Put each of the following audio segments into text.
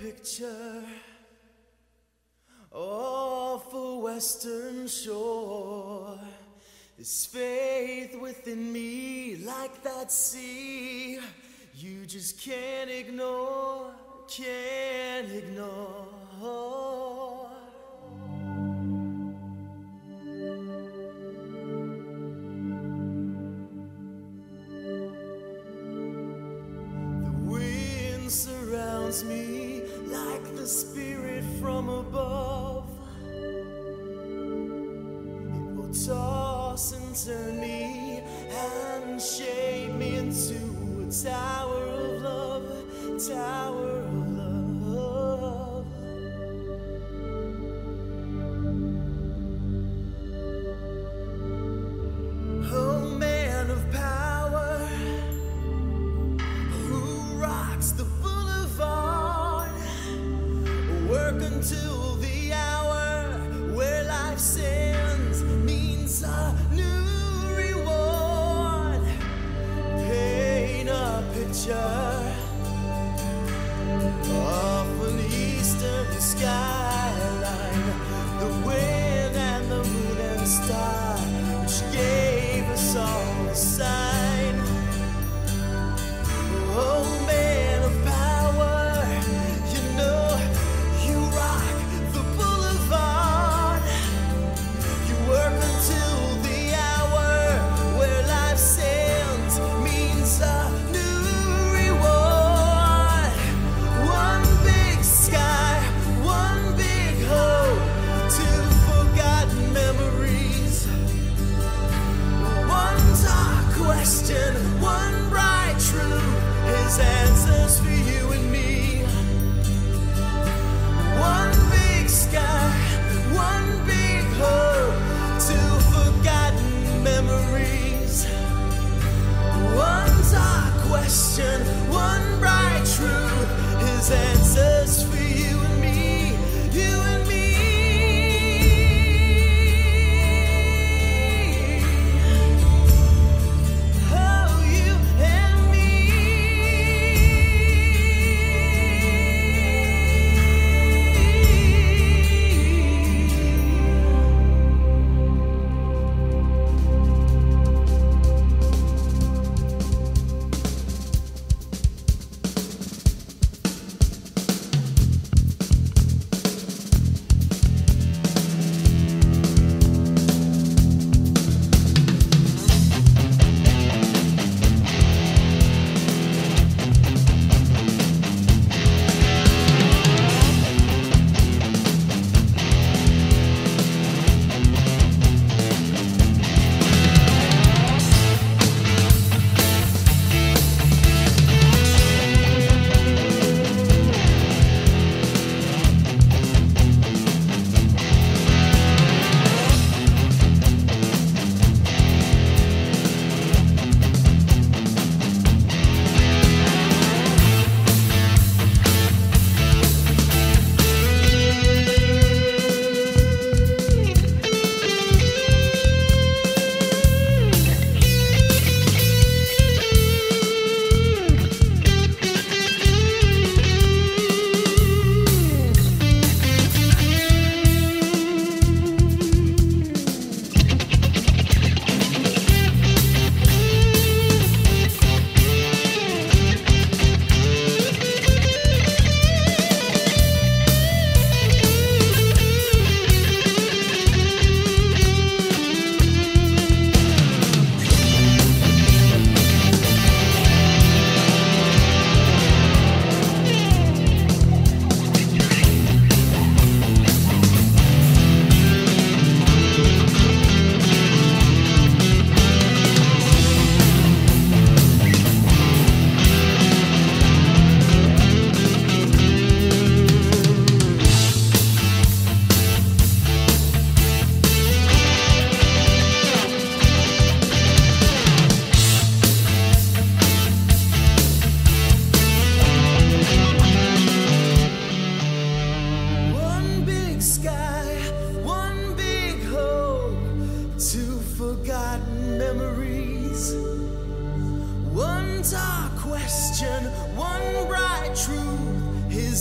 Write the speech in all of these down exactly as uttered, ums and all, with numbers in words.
picture off a western shore. This faith within me, like that sea, you just can't ignore, can't ignore. The wind surrounds me like the spirit from above. It will toss and turn me and shape me into a tower of love, tower of love. Oh, man of power, who rocks the boulevard, work until the hour where life sends means a new reward. Paint a picture of an eastern skyline, the wind and the moon and star, which gave us all a sign. Oh, man of power, you know you rock the boulevard. You work until the hour where life sends means a new reward. One big sky, one big hope, two forgotten memories. One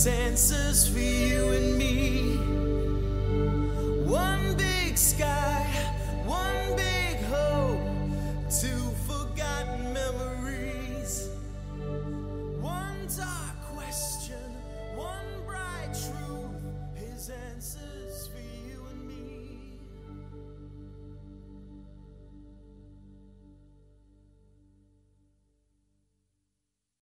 makes answers for you and me.